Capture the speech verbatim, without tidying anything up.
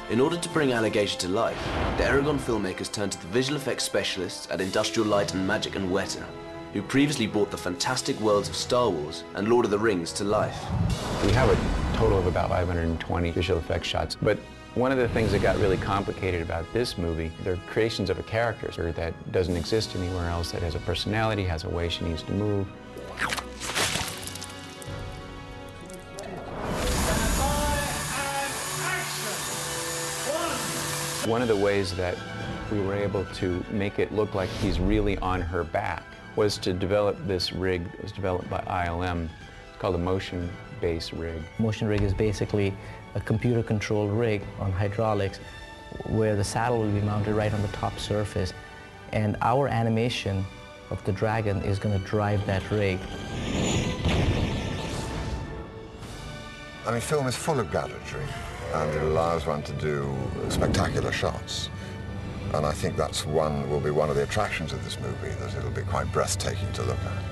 In order to bring Alligator to life, the Eragon filmmakers turned to the visual effects specialists at Industrial Light and Magic and Weta, who previously brought the fantastic worlds of Star Wars and Lord of the Rings to life. We have a total of about five hundred twenty visual effects shots, but one of the things that got really complicated about this movie, they're creations of a character that doesn't exist anywhere else, that has a personality, has a way she needs to move. One of the ways that we were able to make it look like he's really on her back was to develop this rig that was developed by I L M. It's called a motion-based rig. Motion rig is basically a computer-controlled rig on hydraulics where the saddle will be mounted right on the top surface. And our animation of the dragon is going to drive that rig. I mean, film is full of gadgetry, and it allows one to do spectacular shots. And I think that's one, will be one of the attractions of this movie, that it'll be quite breathtaking to look at.